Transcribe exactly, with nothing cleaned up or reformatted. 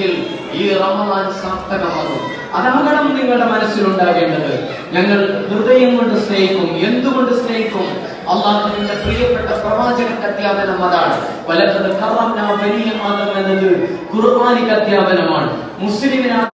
എങ്കിൽ ഈ റമദാൻ സാർത്ഥകമാകും. അതാകണം നിങ്ങളുടെ മനസ്സിലുണ്ടാകേണ്ടത്. ഞങ്ങൾ ഹൃദയം കൊണ്ട് സ്നേഹിക്കും. എന്തുകൊണ്ട് സ്നേഹിക്കും? അള്ളാഹുവിന്റെ പ്രിയപ്പെട്ട പ്രവാചകന്റെ അധ്യാപനം അതാണ്. വലഖദ് കറംനാ ബനീ ആദം എന്നത് ഖുർആനിക അധ്യാപനമാണ്. മുസ്ലിമിനാ